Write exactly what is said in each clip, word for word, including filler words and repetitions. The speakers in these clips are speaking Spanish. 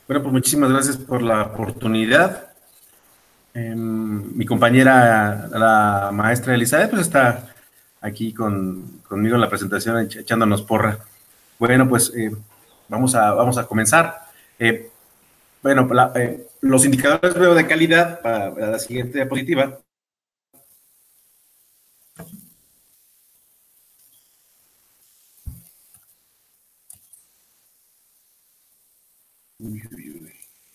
Bueno, pues muchísimas gracias por la oportunidad. Eh, mi compañera, la maestra Elizabeth, pues está aquí con, conmigo en la presentación ech- echándonos porra. Bueno, pues eh, vamos, a, vamos a comenzar. Eh, bueno, la- eh, los indicadores veo de calidad para, para la siguiente diapositiva. Uy, uy, uy.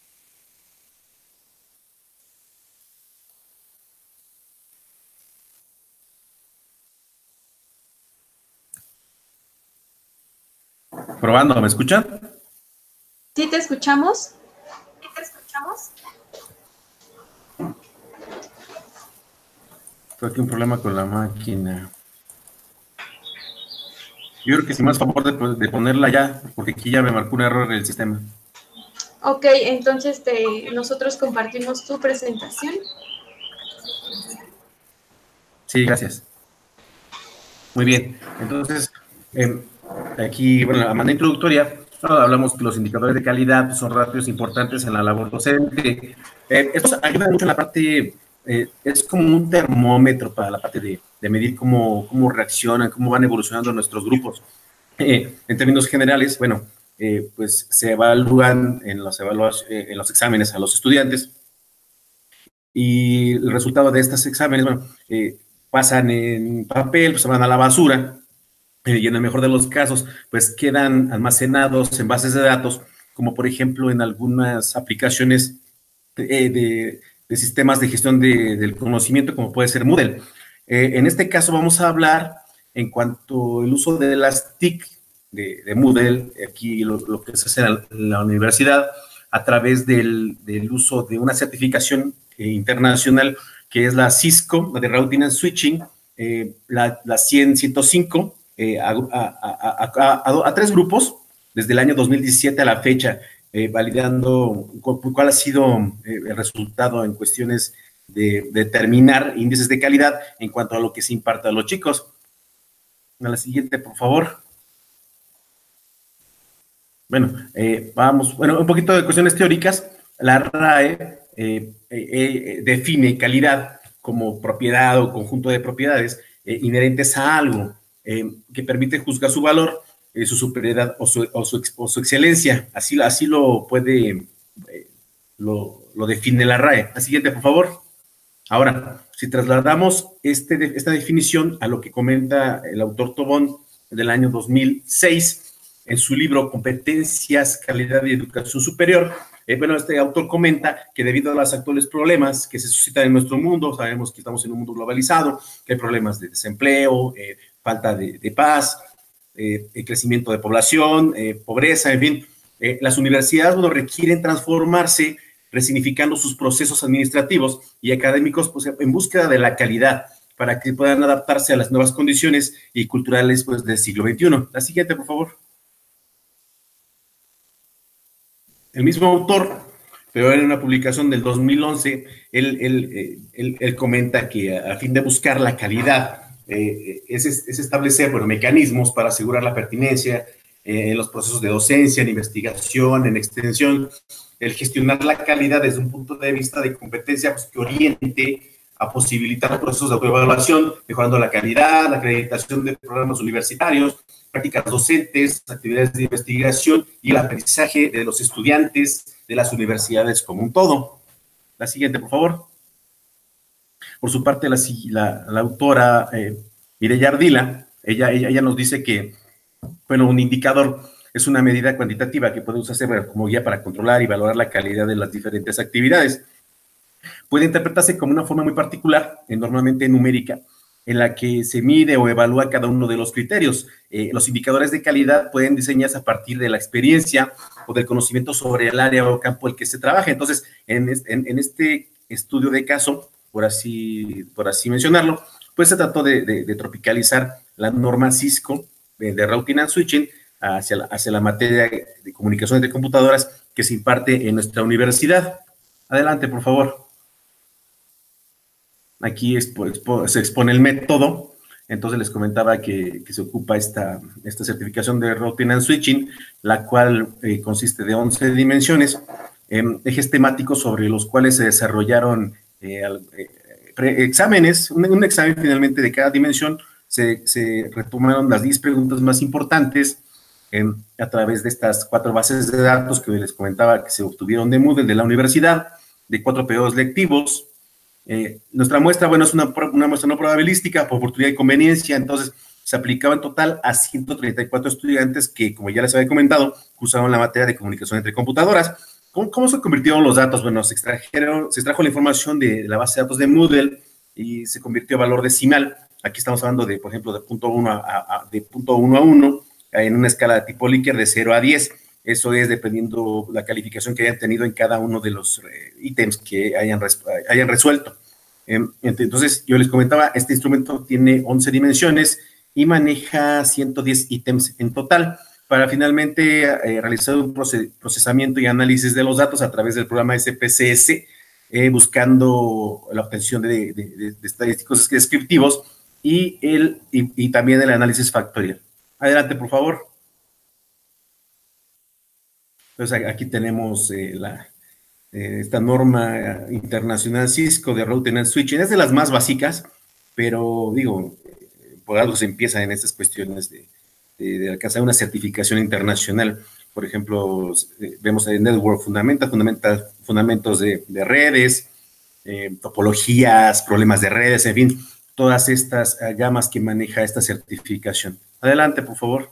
Probando, ¿me escuchan? ¿Sí te escuchamos? Creo que un problema con la máquina. Yo creo que si más favor de, de ponerla ya, porque aquí ya me marcó un error en el sistema. Ok, entonces te, nosotros compartimos tu presentación. Sí, gracias. Muy bien. Entonces, eh, aquí, bueno, a manera introductoria, ¿no? Hablamos que los indicadores de calidad pues, son rápidos importantes en la labor docente. Eh, esto ayuda mucho en la parte, eh, es como un termómetro para la parte de, de medir cómo, cómo reaccionan, cómo van evolucionando nuestros grupos. Eh, en términos generales, bueno, eh, pues se evalúan en los, evaluados, eh, en los exámenes a los estudiantes y el resultado de estos exámenes, bueno, eh, pasan en papel, pues se van a la basura eh, y en el mejor de los casos, pues quedan almacenados en bases de datos, como por ejemplo en algunas aplicaciones de, de, de sistemas de gestión de, del conocimiento, como puede ser Moodle. Eh, en este caso vamos a hablar en cuanto al uso de las T I C de, de Moodle, aquí lo, lo, que se hace en la, en la universidad, a través del, del uso de una certificación eh, internacional que es la Cisco, la de Routing and Switching, eh, la, la cien ciento cinco, eh, a, a, a, a, a tres grupos desde el año dos mil diecisiete a la fecha, eh, validando cuál ha sido eh, el resultado en cuestiones de, de determinar índices de calidad en cuanto a lo que se imparte a los chicos. A la siguiente, por favor. Bueno, eh, vamos, bueno, un poquito de cuestiones teóricas. La RAE eh, eh, eh, define calidad como propiedad o conjunto de propiedades eh, inherentes a algo eh, que permite juzgar su valor, eh, su superioridad o su, o su, o su excelencia. Así, así lo puede, eh, lo, lo define la RAE. La siguiente, por favor. Ahora, si trasladamos este, esta definición a lo que comenta el autor Tobón del año dos mil seis en su libro Competencias, Calidad y Educación Superior, eh, bueno, este autor comenta que debido a los actuales problemas que se suscitan en nuestro mundo, sabemos que estamos en un mundo globalizado, que hay problemas de desempleo, eh, falta de, de paz, eh, crecimiento de población, eh, pobreza, en fin, eh, las universidades bueno, requieren transformarse resignificando sus procesos administrativos y académicos pues, en búsqueda de la calidad para que puedan adaptarse a las nuevas condiciones y culturales pues, del siglo veintiuno. La siguiente, por favor. El mismo autor, pero en una publicación del dos mil once, él, él, él, él comenta que a fin de buscar la calidad eh, es, es, establecer bueno, mecanismos para asegurar la pertinencia eh, en los procesos de docencia, en investigación, en extensión, el gestionar la calidad desde un punto de vista de competencia pues, que oriente a posibilitar procesos de autoevaluación, mejorando la calidad, la acreditación de programas universitarios, prácticas docentes, actividades de investigación y el aprendizaje de los estudiantes de las universidades como un todo. La siguiente, por favor. Por su parte, la, la, la autora eh, Mireya Ardila, ella, ella, ella nos dice que, bueno, un indicador es una medida cuantitativa que puede usarse como guía para controlar y valorar la calidad de las diferentes actividades. Puede interpretarse como una forma muy particular, eh, normalmente numérica, en la que se mide o evalúa cada uno de los criterios. Eh, los indicadores de calidad pueden diseñarse a partir de la experiencia o del conocimiento sobre el área o campo en el que se trabaja. Entonces, en, en, en este estudio de caso, por así, por así mencionarlo, pues se trató de, de, de tropicalizar la norma Cisco de, de Routing and Switching hacia la, hacia la materia de comunicaciones de computadoras que se imparte en nuestra universidad. Adelante, por favor. Aquí expo, expo, se expone el método Entonces les comentaba que, que se ocupa esta, esta certificación de Routing and Switching, la cual eh, consiste de once dimensiones, eh, ejes temáticos sobre los cuales se desarrollaron eh, eh, exámenes, un, un examen finalmente de cada dimensión. Se, se retomaron las diez preguntas más importantes eh, a través de estas cuatro bases de datos que les comentaba que se obtuvieron de Moodle de la universidad, de cuatro periodos lectivos. Eh, nuestra muestra, bueno, es una, una muestra no probabilística por oportunidad y conveniencia, entonces se aplicaba en total a ciento treinta y cuatro estudiantes que, como ya les había comentado, usaron la materia de comunicación entre computadoras. ¿Cómo, cómo se convirtieron los datos? Bueno, se extrajeron, se extrajo la información de la base de datos de Moodle y se convirtió a valor decimal. Aquí estamos hablando de, por ejemplo, de punto uno a, a, de punto uno a uno, en una escala de tipo Likert de cero a diez. Eso es dependiendo la calificación que hayan tenido en cada uno de los eh, ítems que hayan, res, hayan resuelto. Eh, entonces, yo les comentaba, este instrumento tiene once dimensiones y maneja ciento diez ítems en total para finalmente eh, realizar un proces, procesamiento y análisis de los datos a través del programa S P C S, eh, buscando la obtención de, de, de, de estadísticos descriptivos y, el, y, y también el análisis factorial. Adelante, por favor. Entonces, aquí tenemos eh, la, eh, esta norma internacional Cisco de Routing and Switching. Es de las más básicas, pero digo, eh, por algo se empieza en estas cuestiones de, de, de alcanzar una certificación internacional. Por ejemplo, eh, vemos en Network Fundamental, fundamental fundamentos de, de redes, eh, topologías, problemas de redes, en fin, todas estas uh, gamas que maneja esta certificación. Adelante, por favor.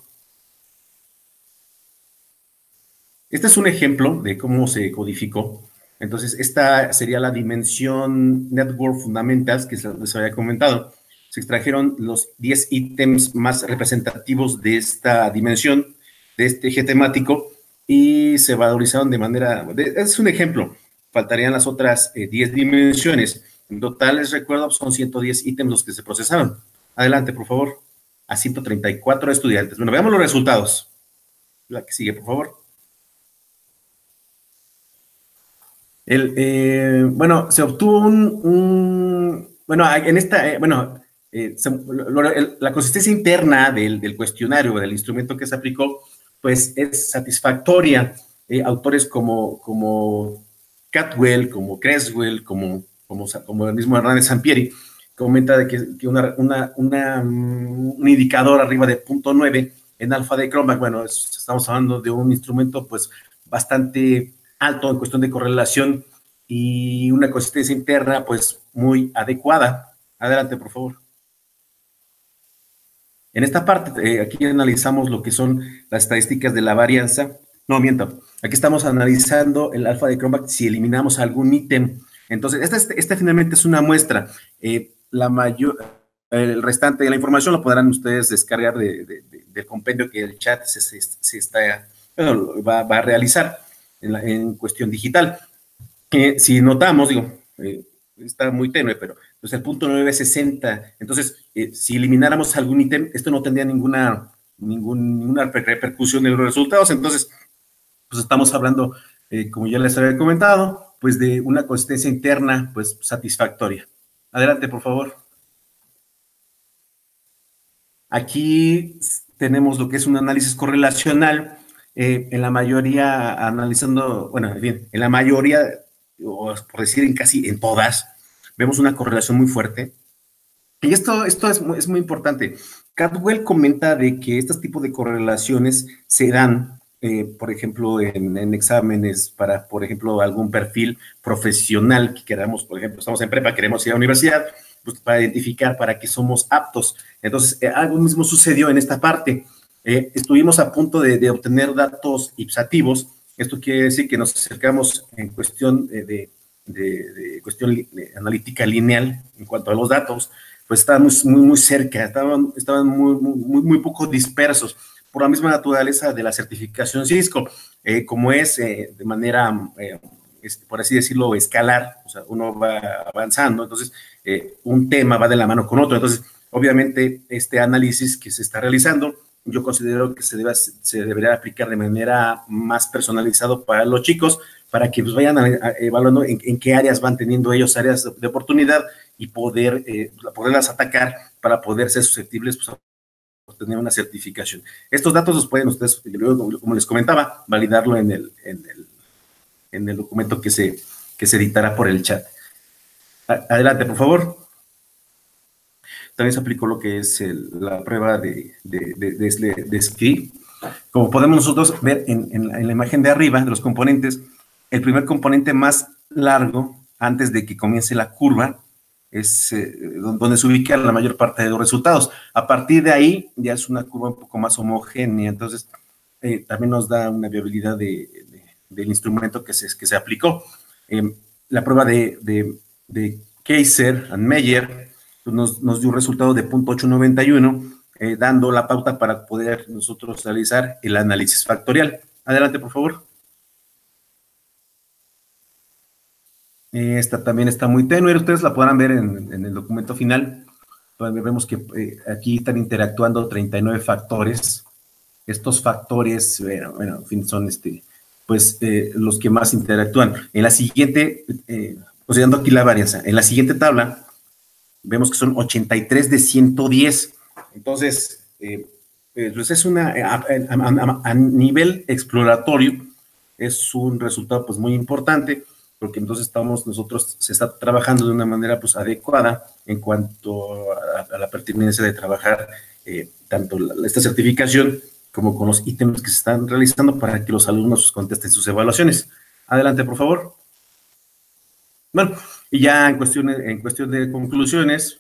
Este es un ejemplo de cómo se codificó. Entonces, esta sería la dimensión Network Fundamentals que les había comentado. Se extrajeron los diez ítems más representativos de esta dimensión, de este eje temático, y se valorizaron de manera... De, es un ejemplo. Faltarían las otras eh, diez dimensiones. En total, les recuerdo, son ciento diez ítems los que se procesaron. Adelante, por favor. A ciento treinta y cuatro estudiantes. Bueno, veamos los resultados. La que sigue, por favor. El, eh, bueno, se obtuvo un, un bueno, en esta, eh, bueno, eh, se, lo, el, la consistencia interna del, del cuestionario, del instrumento que se aplicó, pues es satisfactoria. Eh, autores como, como Catwell, como Creswell, como, como, como el mismo Hernández Sampieri, comenta de que, que una, una, una, un indicador arriba de punto nueve en alfa de Cronbach, bueno, es, estamos hablando de un instrumento pues bastante alto en cuestión de correlación y una consistencia interna pues muy adecuada. Adelante, por favor. En esta parte, eh, aquí analizamos lo que son las estadísticas de la varianza. No, miento. Aquí estamos analizando el alfa de Cronbach si eliminamos algún ítem. Entonces, esta, esta, esta finalmente es una muestra. Eh, la mayor, el restante de la información lo podrán ustedes descargar de, de, de, del compendio que el chat se, se, se está, bueno, va, va a realizar en, la, en cuestión digital. Eh, si notamos, digo, eh, está muy tenue, pero pues el punto nueve sesenta, entonces, eh, si elimináramos algún ítem, esto no tendría ninguna, ningún, ninguna repercusión en los resultados, entonces, pues estamos hablando, eh, como ya les había comentado, pues de una consistencia interna, pues satisfactoria. Adelante, por favor. Aquí tenemos lo que es un análisis correlacional, eh, en la mayoría analizando, bueno, bien, en la mayoría, o por decir en casi en todas, vemos una correlación muy fuerte. Y esto, esto es, muy, es muy importante. Catwell comenta de que estos tipos de correlaciones se dan, eh, por ejemplo, en, en exámenes para, por ejemplo, algún perfil profesional que queramos, por ejemplo, estamos en prepa, queremos ir a la universidad, pues para identificar para qué somos aptos. Entonces, eh, algo mismo sucedió en esta parte. Eh, estuvimos a punto de, de obtener datos ipsativos. Esto quiere decir que nos acercamos en cuestión de, de, de, de cuestión de analítica lineal en cuanto a los datos, pues estaban muy, muy, muy cerca, estaban, estaban muy, muy, muy poco dispersos por la misma naturaleza de la certificación Cisco, eh, como es eh, de manera, eh, es, por así decirlo, escalar, o sea, uno va avanzando, entonces eh, un tema va de la mano con otro, entonces obviamente este análisis que se está realizando, yo considero que se, debe, se debería aplicar de manera más personalizada para los chicos, para que pues, vayan a, a, evaluando en, en qué áreas van teniendo ellos áreas de, de oportunidad y poder eh, poderlas atacar para poder ser susceptibles pues, a obtener una certificación. Estos datos los pueden ustedes, como les comentaba, validarlo en el, en el, en el documento que se, que se editará por el chat. Adelante, por favor. También se aplicó lo que es el, la prueba de, de, de, de, de esquí. Como podemos nosotros ver en, en, la, en la imagen de arriba de los componentes, el primer componente más largo, antes de que comience la curva, es eh, donde se ubica la mayor parte de los resultados. A partir de ahí ya es una curva un poco más homogénea, entonces eh, también nos da una viabilidad de, de, del instrumento que se, que se aplicó. Eh, la prueba de, de, de Kaiser and Meyer pues nos, nos dio un resultado de punto ocho noventa y uno, eh, dando la pauta para poder nosotros realizar el análisis factorial. Adelante, por favor. Esta también está muy tenue, ustedes la podrán ver en, en el documento final, donde vemos que eh, aquí están interactuando treinta y nueve factores. Estos factores, bueno, bueno en fin, son este, pues, eh, los que más interactúan. En la siguiente, eh, considerando aquí la varianza, en la siguiente tabla, vemos que son ochenta y tres de ciento diez. Entonces, eh, pues es una, a, a, a, a nivel exploratorio, es un resultado pues muy importante, porque entonces estamos nosotros, se está trabajando de una manera pues adecuada en cuanto a, a la pertinencia de trabajar eh, tanto la, esta certificación como con los ítems que se están realizando para que los alumnos contesten sus evaluaciones. Adelante, por favor. Bueno, y ya en cuestión, en cuestión de conclusiones,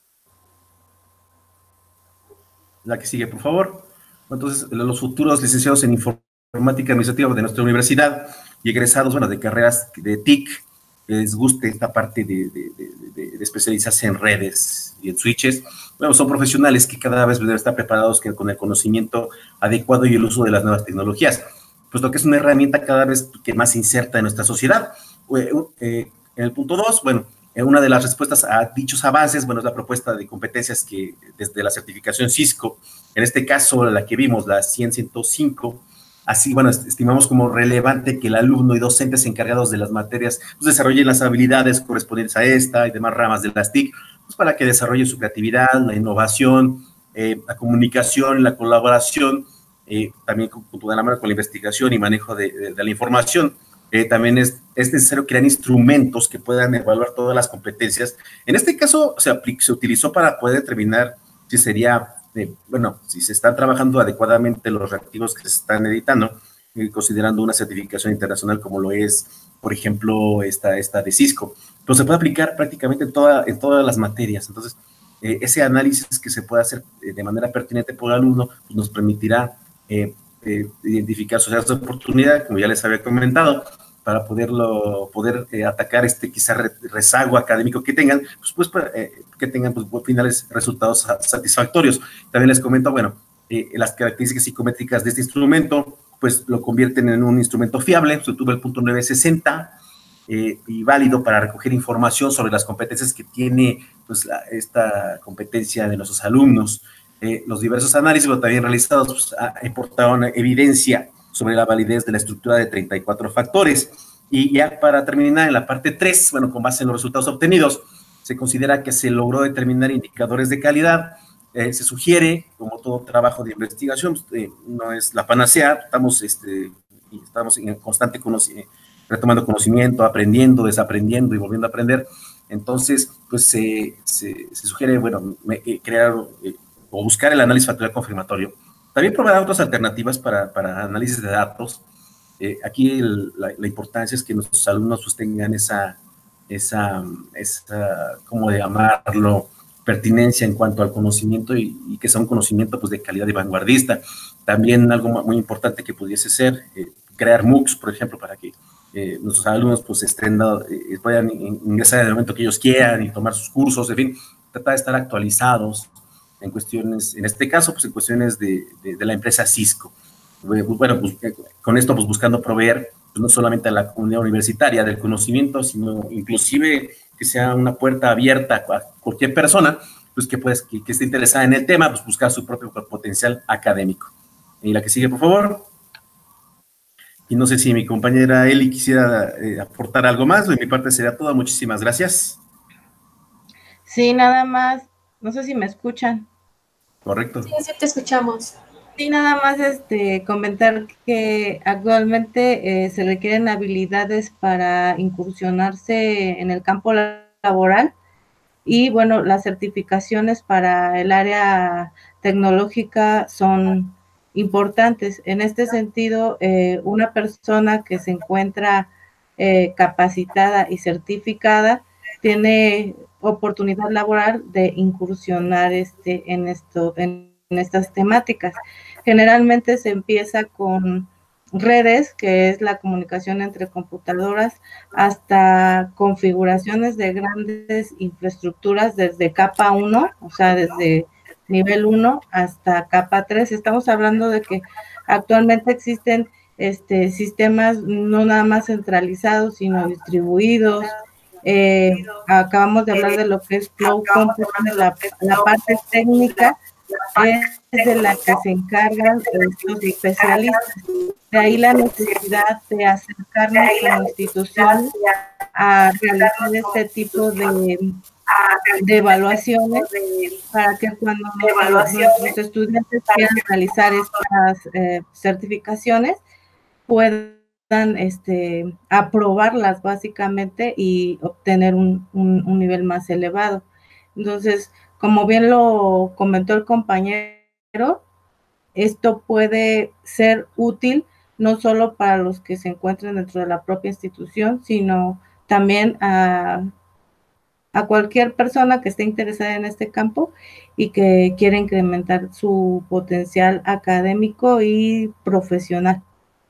la que sigue, por favor. Entonces, los futuros licenciados en informática administrativa de nuestra universidad y egresados, bueno, de carreras de T I C, les guste esta parte de, de, de, de especializarse en redes y en switches, bueno, son profesionales que cada vez deben estar preparados que, con el conocimiento adecuado y el uso de las nuevas tecnologías, puesto que es una herramienta cada vez que más se inserta en nuestra sociedad. Eh, eh, en el punto dos, bueno, eh, una de las respuestas a dichos avances, bueno, es la propuesta de competencias que desde la certificación Cisco, en este caso la que vimos, la cien ciento cinco, así, bueno, estimamos como relevante que el alumno y docentes encargados de las materias pues, desarrollen las habilidades correspondientes a esta y demás ramas de las T I C, pues, para que desarrollen su creatividad, la innovación, eh, la comunicación, la colaboración, eh, también junto de la mano con la investigación y manejo de, de, de la información. Eh, también es, es necesario crear instrumentos que puedan evaluar todas las competencias. En este caso se, se utilizó para poder determinar si sería, eh, bueno, si se están trabajando adecuadamente los reactivos que se están editando, eh, considerando una certificación internacional como lo es, por ejemplo, esta, esta de Cisco. Pero se puede aplicar prácticamente en, toda, en todas las materias. Entonces, eh, ese análisis que se puede hacer eh, de manera pertinente por el alumno pues nos permitirá eh, eh, identificar sus áreas de oportunidad, como ya les había comentado, para poderlo, poder eh, atacar este quizá rezago académico que tengan, pues, pues para, eh, que tengan pues, finales resultados satisfactorios. También les comento, bueno, eh, las características psicométricas de este instrumento, pues lo convierten en un instrumento fiable, se tuvo el punto nueve sesenta, eh, y válido para recoger información sobre las competencias que tiene pues, la, esta competencia de nuestros alumnos. Eh, los diversos análisis pero también realizados pues, aportaron evidencia sobre la validez de la estructura de treinta y cuatro factores. Y ya para terminar, en la parte tres, bueno, con base en los resultados obtenidos, se considera que se logró determinar indicadores de calidad. Eh, se sugiere, como todo trabajo de investigación, eh, no es la panacea, estamos, este, estamos en constante conocimiento, retomando conocimiento, aprendiendo, desaprendiendo y volviendo a aprender. Entonces, pues se, se, se sugiere, bueno, eh, crear eh, o buscar el análisis factorial confirmatorio. También probar otras alternativas para, para análisis de datos. Eh, aquí el, la, la importancia es que nuestros alumnos pues, tengan esa, esa, esa, ¿cómo llamarlo?, pertinencia en cuanto al conocimiento y, y que sea un conocimiento pues, de calidad y vanguardista. También algo muy importante que pudiese ser eh, crear MOOCs, por ejemplo, para que eh, nuestros alumnos pues, estén, eh, puedan ingresar en el momento que ellos quieran y tomar sus cursos, en fin, tratar de estar actualizados en cuestiones, en este caso, pues en cuestiones de, de, de la empresa Cisco. Bueno, pues, con esto, pues buscando proveer pues, no solamente a la comunidad universitaria del conocimiento, sino inclusive que sea una puerta abierta a cualquier persona, pues que, pues, que, que esté interesada en el tema, pues buscar su propio potencial académico. Y la que sigue, por favor. Y no sé si mi compañera Eli quisiera eh, aportar algo más. De mi parte sería todo. Muchísimas gracias. Sí, nada más. No sé si me escuchan. Correcto. Sí, sí te escuchamos. Sí, nada más este, comentar que actualmente eh, se requieren habilidades para incursionarse en el campo laboral y bueno, las certificaciones para el área tecnológica son importantes. En este sentido, eh, una persona que se encuentra eh, capacitada y certificada tiene oportunidad laboral de incursionar este, en, esto, en, en estas temáticas. Generalmente se empieza con redes, que es la comunicación entre computadoras, hasta configuraciones de grandes infraestructuras desde capa uno, o sea, desde nivel uno hasta capa tres. Estamos hablando de que actualmente existen este, sistemas no nada más centralizados, sino distribuidos. Eh, acabamos de hablar de lo que es Flow Computing, la, la parte técnica es de la que se encargan estos especialistas. De ahí la necesidad de acercarnos como institución a realizar este tipo de, de evaluaciones para que cuando nuestros estudiantes quieran realizar estas eh, certificaciones puedan este, aprobarlas básicamente y obtener un, un, un nivel más elevado. Entonces, como bien lo comentó el compañero, esto puede ser útil no solo para los que se encuentren dentro de la propia institución, sino también a, a cualquier persona que esté interesada en este campo y que quiera incrementar su potencial académico y profesional.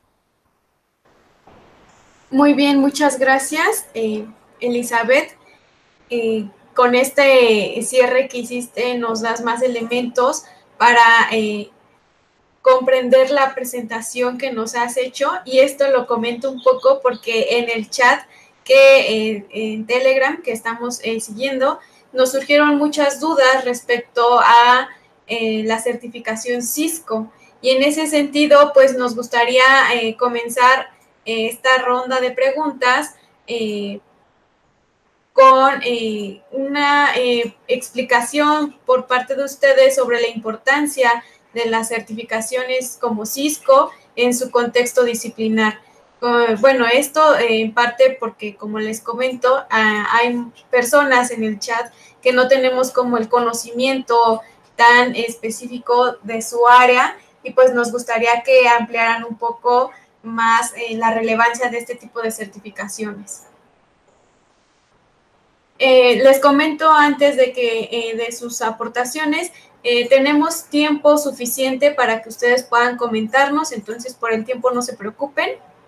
Muy bien, muchas gracias, eh, Elizabeth. Eh, con este cierre que hiciste nos das más elementos para eh, comprender la presentación que nos has hecho, y esto lo comento un poco porque en el chat que eh, en Telegram que estamos eh, siguiendo nos surgieron muchas dudas respecto a eh, la certificación Cisco, y en ese sentido pues nos gustaría eh, comenzar eh, esta ronda de preguntas eh, con eh, una eh, explicación por parte de ustedes sobre la importancia de las certificaciones como Cisco en su contexto disciplinar. Uh, bueno, esto eh, en parte porque, como les comento, uh, hay personas en el chat que no tenemos como el conocimiento tan específico de su área, y pues nos gustaría que ampliaran un poco más eh, la relevancia de este tipo de certificaciones. Eh, les comento antes de que eh, de sus aportaciones, eh, tenemos tiempo suficiente para que ustedes puedan comentarnos, entonces por el tiempo no se preocupen.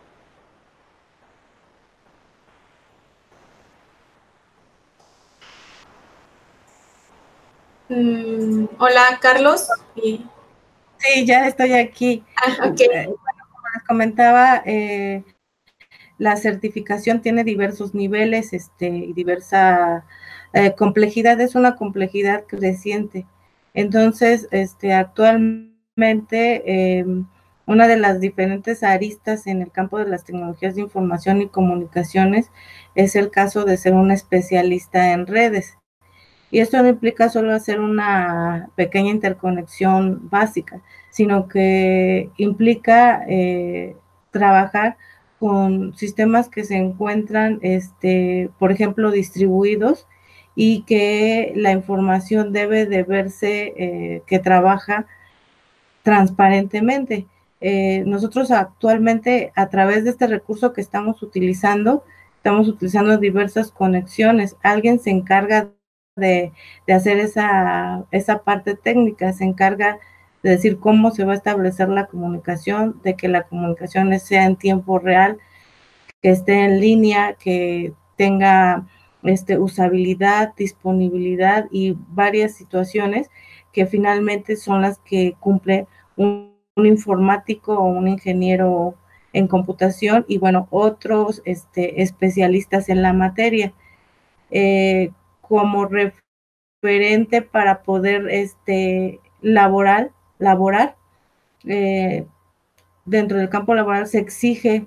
Mm, hola, Carlos. Sí, ya estoy aquí. Ah, ok. Eh, bueno, como les comentaba, eh, la certificación tiene diversos niveles este, y diversa eh, complejidad, es una complejidad creciente. Entonces, este, actualmente, eh, una de las diferentes aristas en el campo de las tecnologías de información y comunicaciones es el caso de ser un especialista en redes. Y esto no implica solo hacer una pequeña interconexión básica, sino que implica eh, trabajar con sistemas que se encuentran, este, por ejemplo, distribuidos, y que la información debe de verse eh, que trabaja transparentemente. Eh, nosotros actualmente, a través de este recurso que estamos utilizando, estamos utilizando diversas conexiones. Alguien se encarga de, de hacer esa, esa parte técnica, se encarga de decir cómo se va a establecer la comunicación, de que la comunicación sea en tiempo real, que esté en línea, que tenga este, usabilidad, disponibilidad y varias situaciones que finalmente son las que cumple un, un informático o un ingeniero en computación y bueno, otros este, especialistas en la materia. Eh, como referente para poder este, laborar, laborar eh, dentro del campo laboral se exige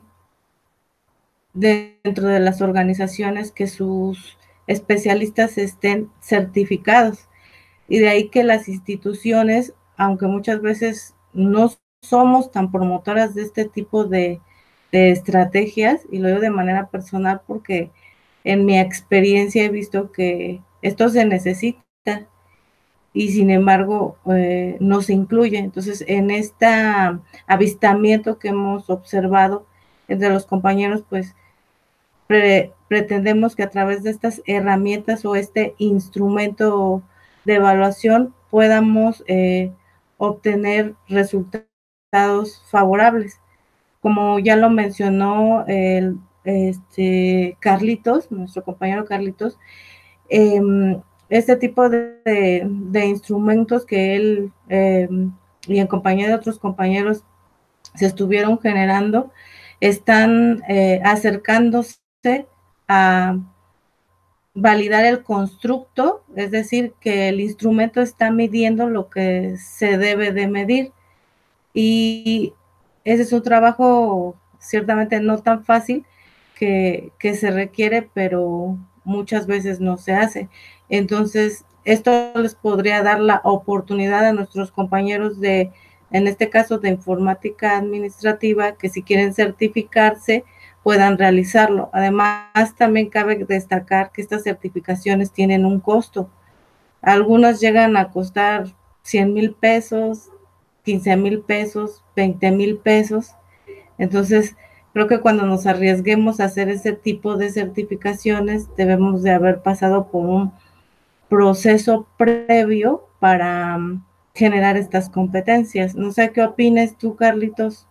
dentro de las organizaciones que sus especialistas estén certificados. Y de ahí que las instituciones, aunque muchas veces no somos tan promotoras de este tipo de, de estrategias, y lo digo de manera personal porque en mi experiencia he visto que esto se necesita y sin embargo eh, no se incluye. Entonces, en este avistamiento que hemos observado entre los compañeros, pues pre pretendemos que a través de estas herramientas o este instrumento de evaluación podamos eh, obtener resultados favorables. Como ya lo mencionó el, este, Carlitos, nuestro compañero Carlitos, eh, este tipo de, de, de, instrumentos que él eh, y en compañía de otros compañeros se estuvieron generando, están eh, acercándose a validar el constructo, es decir, que el instrumento está midiendo lo que se debe de medir. Y ese es un trabajo ciertamente no tan fácil que, que se requiere, pero muchas veces no se hace. Entonces, esto les podría dar la oportunidad a nuestros compañeros de, en este caso de informática administrativa, que si quieren certificarse, puedan realizarlo. Además, también cabe destacar que estas certificaciones tienen un costo. Algunas llegan a costar cien mil pesos, quince mil pesos, veinte mil pesos. Entonces, creo que cuando nos arriesguemos a hacer ese tipo de certificaciones, debemos de haber pasado por un proceso previo para um, generar estas competencias. No sé qué opines tú, Carlitos.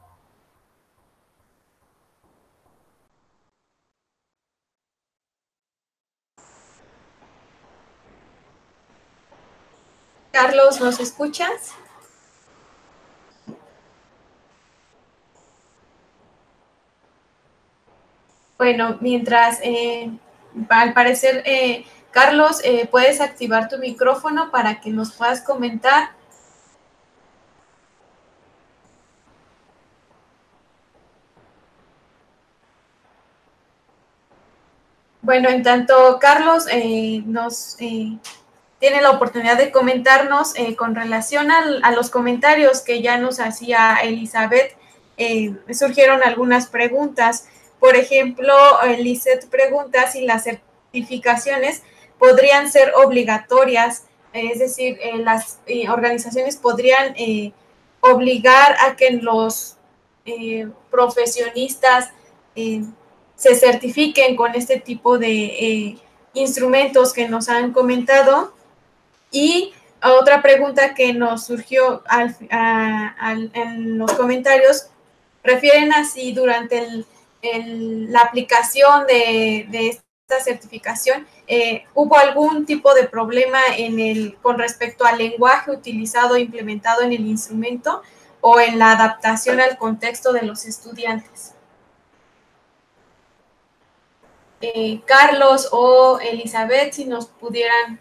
Carlos, ¿nos escuchas? Bueno, mientras, eh, al parecer, eh, Carlos, eh, puedes activar tu micrófono para que nos puedas comentar. Bueno, en tanto Carlos eh, nos eh, tiene la oportunidad de comentarnos eh, con relación al, a los comentarios que ya nos hacía Elizabeth, eh, surgieron algunas preguntas. Por ejemplo, Elizabeth pregunta si las certificaciones podrían ser obligatorias, eh, es decir, eh, las eh, organizaciones podrían eh, obligar a que los eh, profesionistas eh, se certifiquen con este tipo de eh, instrumentos que nos han comentado. Y otra pregunta que nos surgió al, a, a, en los comentarios refieren a si durante el, el, la aplicación de, de esta certificación eh, hubo algún tipo de problema en el, con respecto al lenguaje utilizado e implementado en el instrumento o en la adaptación al contexto de los estudiantes. Eh, Carlos o Elizabeth, si nos pudieran.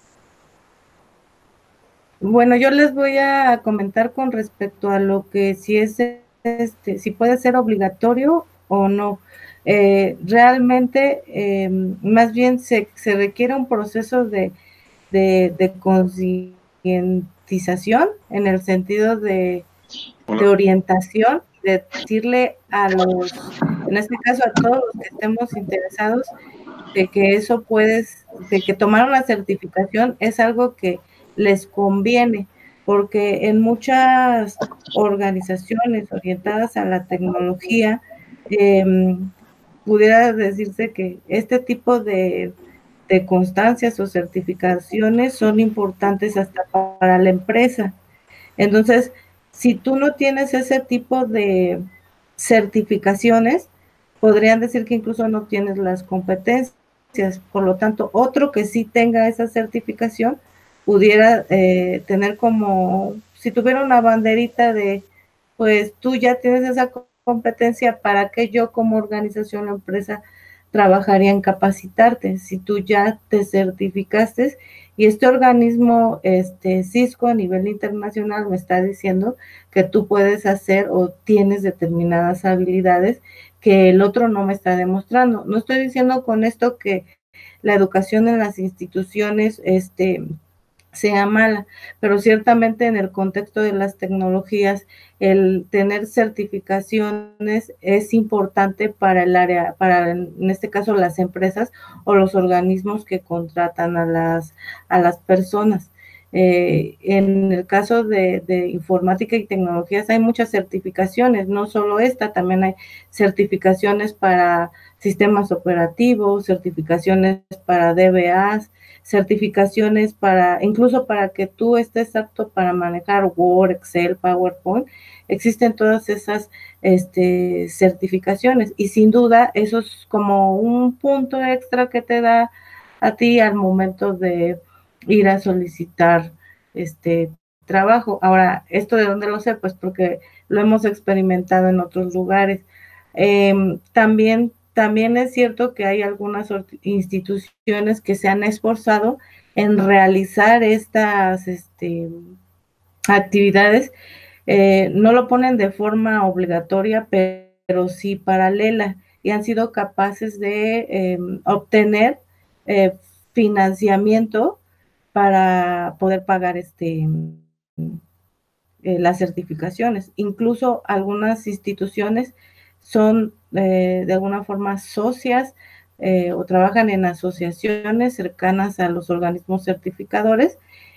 Bueno, yo les voy a comentar con respecto a lo que si es este, si puede ser obligatorio o no. Eh, realmente, eh, más bien se, se requiere un proceso de, de, de concientización en el sentido de, de orientación, de decirle a los, en este caso a todos los que estemos interesados, de que eso puedes, de que tomar una certificación es algo que les conviene, porque en muchas organizaciones orientadas a la tecnología, eh, pudiera decirse que este tipo de, de constancias o certificaciones son importantes hasta para la empresa. Entonces, si tú no tienes ese tipo de certificaciones, podrían decir que incluso no tienes las competencias. Por lo tanto, otro que sí tenga esa certificación pudiera eh, tener como, si tuviera una banderita de, pues tú ya tienes esa competencia, ¿para qué yo como organización o empresa trabajaría en capacitarte? Si tú ya te certificaste Y este organismo, este Cisco a nivel internacional me está diciendo que tú puedes hacer o tienes determinadas habilidades que el otro no me está demostrando. No estoy diciendo con esto que la educación en las instituciones, este, sea mala, pero ciertamente en el contexto de las tecnologías, el tener certificaciones es importante para el área, para en este caso las empresas o los organismos que contratan a las, a las personas. Eh, en el caso de, de informática y tecnologías hay muchas certificaciones, no solo esta, también hay certificaciones para sistemas operativos, certificaciones para D B As, certificaciones para, incluso para que tú estés apto para manejar Word, Excel, PowerPoint, existen todas esas este, certificaciones y sin duda eso es como un punto extra que te da a ti al momento de ir a solicitar este trabajo. Ahora, ¿esto de dónde lo sé? Pues porque lo hemos experimentado en otros lugares. Eh, también También es cierto que hay algunas instituciones que se han esforzado en realizar estas este, actividades. Eh, no lo ponen de forma obligatoria, pero, pero sí paralela, y han sido capaces de eh, obtener eh, financiamiento para poder pagar este, eh, las certificaciones. Incluso algunas instituciones son eh, de alguna forma socias eh, o trabajan en asociaciones cercanas a los organismos certificadores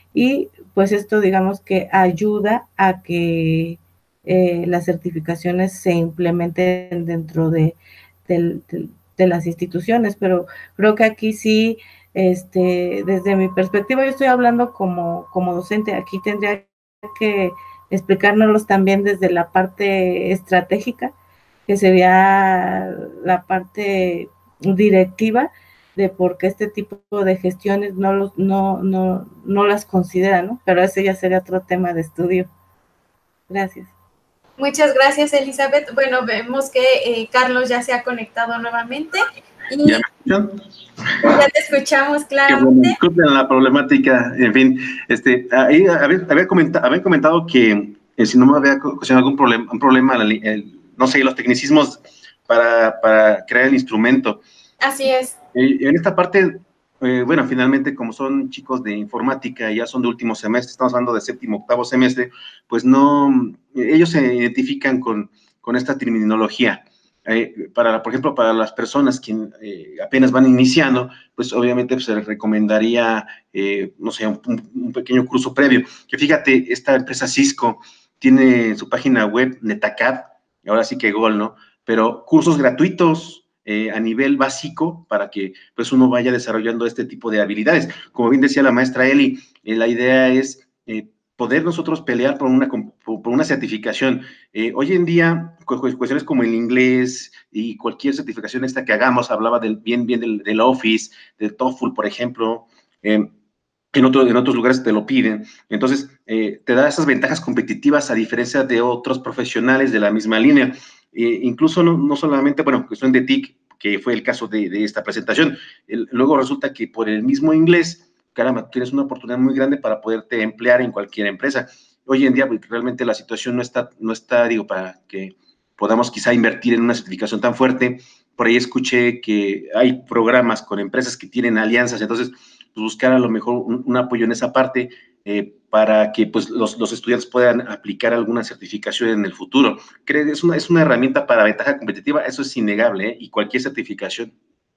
y pues esto digamos que ayuda a que eh, las certificaciones se implementen dentro de, de, de, de las instituciones, pero creo que aquí sí, este, desde mi perspectiva, yo estoy hablando como, como docente, aquí tendría que explicárnoslos también desde la parte estratégica, que sería la parte directiva de por qué este tipo de gestiones no, los, no, no, no las consideran, ¿no? Pero ese ya sería otro tema de estudio. Gracias. Muchas gracias, Elizabeth. Bueno, vemos que eh, Carlos ya se ha conectado nuevamente. Y ¿Ya me escuchan? Ya te escuchamos claramente. Bueno, disculpen la problemática, en fin, este, ahí había, había, comentado, había comentado que eh, si no me había ocasionado algún problema, un problema, el, el, no sé, los tecnicismos para, para crear el instrumento. Así es. Eh, en esta parte, eh, bueno, finalmente, como son chicos de informática, ya son de último semestre, estamos hablando de séptimo, octavo semestre, pues no, ellos se identifican con, con esta terminología. Eh, para, por ejemplo, para las personas que eh, apenas van iniciando, pues obviamente pues, se les recomendaría, eh, no sé, un, un pequeño curso previo. Que fíjate, esta empresa Cisco tiene su página web Netacad, ahora sí que gol, ¿no? Pero cursos gratuitos eh, a nivel básico para que pues uno vaya desarrollando este tipo de habilidades. Como bien decía la maestra Eli, eh, la idea es eh, poder nosotros pelear por una, por una certificación. Eh, hoy en día, cuestiones como el inglés y cualquier certificación esta que hagamos, hablaba del, bien, bien del, del Office, del TOEFL, por ejemplo, eh, en, otro, en otros lugares te lo piden. Entonces, eh, te da esas ventajas competitivas a diferencia de otros profesionales de la misma línea. Eh, incluso no, no solamente, bueno, cuestión de T I C, que fue el caso de, de esta presentación. El, luego resulta que por el mismo inglés, caramba, tienes una oportunidad muy grande para poderte emplear en cualquier empresa. Hoy en día pues, realmente la situación no está, no está, digo, para que podamos quizá invertir en una certificación tan fuerte. Por ahí escuché que hay programas con empresas que tienen alianzas, entonces pues, buscar a lo mejor un, un apoyo en esa parte eh, para que pues, los, los estudiantes puedan aplicar alguna certificación en el futuro. Creo que es una, es una herramienta para ventaja competitiva, eso es innegable, ¿eh? Y cualquier certificación.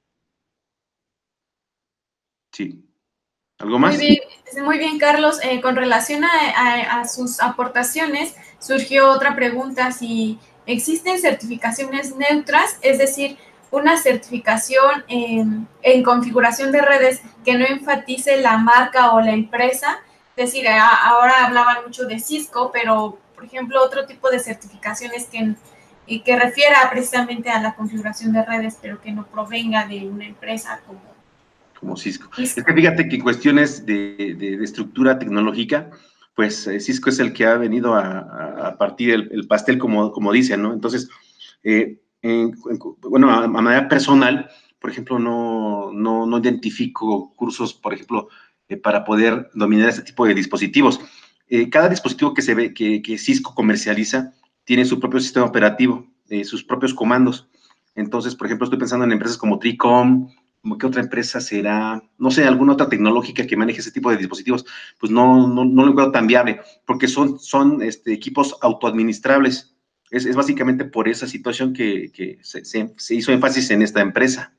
Sí. ¿Algo más? Muy bien, muy bien, Carlos. Eh, con relación a, a, a sus aportaciones, surgió otra pregunta, si existen certificaciones neutras, es decir, una certificación en, en configuración de redes que no enfatice la marca o la empresa. Es decir, a, ahora hablaban mucho de Cisco, pero, por ejemplo, otro tipo de certificaciones que, que refiera precisamente a la configuración de redes, pero que no provenga de una empresa como como Cisco. Cisco. Es que fíjate que cuestiones de, de, de estructura tecnológica, pues eh, Cisco es el que ha venido a, a partir el, el pastel, como, como dicen, ¿no? Entonces, eh, en, en, bueno, a, a manera personal, por ejemplo, no, no, no identifico cursos, por ejemplo, eh, para poder dominar este tipo de dispositivos. Eh, cada dispositivo que se ve, que, que Cisco comercializa, tiene su propio sistema operativo, eh, sus propios comandos. Entonces, por ejemplo, estoy pensando en empresas como Tricom, como qué otra empresa será, no sé, alguna otra tecnológica que maneje ese tipo de dispositivos, pues no, no, no lo veo tan viable, porque son, son este, equipos autoadministrables. Es, es básicamente por esa situación que, que se, se, se hizo énfasis en esta empresa.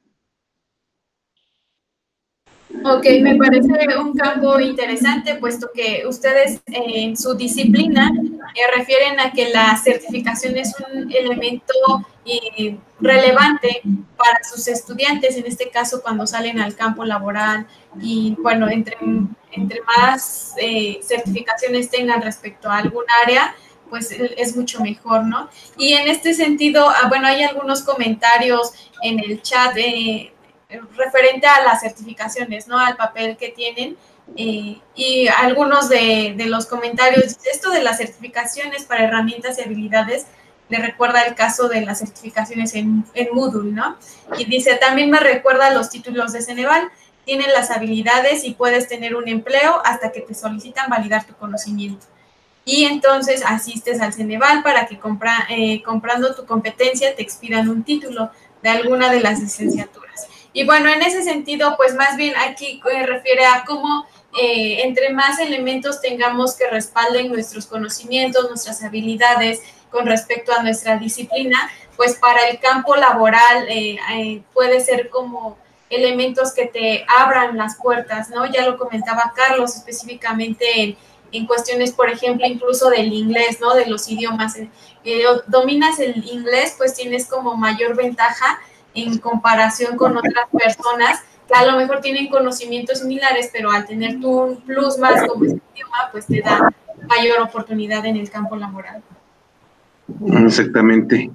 Ok, me parece un campo interesante, puesto que ustedes eh, en su disciplina eh, refieren a que la certificación es un elemento eh, relevante para sus estudiantes, en este caso cuando salen al campo laboral, y bueno, entre, entre más eh, certificaciones tengan respecto a algún área, pues es mucho mejor, ¿no? Y en este sentido, ah, bueno, hay algunos comentarios en el chat eh, referente a las certificaciones, ¿no? Al papel que tienen. Eh, y algunos de, de los comentarios, esto de las certificaciones para herramientas y habilidades, le recuerda el caso de las certificaciones en, en Moodle, ¿no? Y dice, también me recuerda los títulos de Ceneval, tienen las habilidades y puedes tener un empleo hasta que te solicitan validar tu conocimiento. Y entonces asistes al Ceneval para que compra, eh, comprando tu competencia te expidan un título de alguna de las licenciaturas. Y bueno, en ese sentido, pues más bien aquí eh, refiere a cómo eh, entre más elementos tengamos que respalden nuestros conocimientos, nuestras habilidades con respecto a nuestra disciplina, pues para el campo laboral eh, eh, puede ser como elementos que te abran las puertas, ¿no? Ya lo comentaba Carlos específicamente en, en cuestiones, por ejemplo, incluso del inglés, ¿no? De los idiomas. Eh, dominas el inglés, pues tienes como mayor ventaja en comparación con otras personas que a lo mejor tienen conocimientos similares, pero al tener tú un plus más como este idioma, pues te da mayor oportunidad en el campo laboral. Exactamente.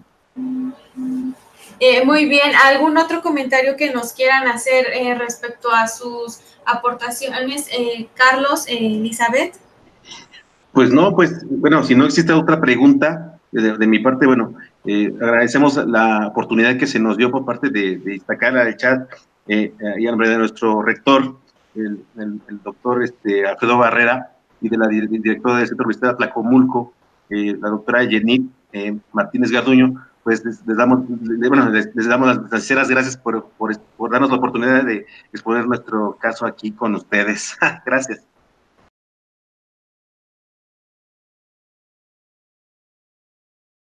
Eh, muy bien, ¿algún otro comentario que nos quieran hacer eh, respecto a sus aportaciones, eh, Carlos, eh, Elizabeth? Pues no, pues bueno, si no existe otra pregunta de, de mi parte, bueno, eh, agradecemos la oportunidad que se nos dio por parte de, de destacar al chat eh, y a nombre de nuestro rector, el, el, el doctor este, Alfredo Barrera, y de la directora del Centro Universitario de Tlacomulco, eh, la doctora Yenit eh, Martínez Garduño, pues les, les damos, les, bueno, les, les damos las sinceras gracias por, por, por darnos la oportunidad de exponer nuestro caso aquí con ustedes. Gracias.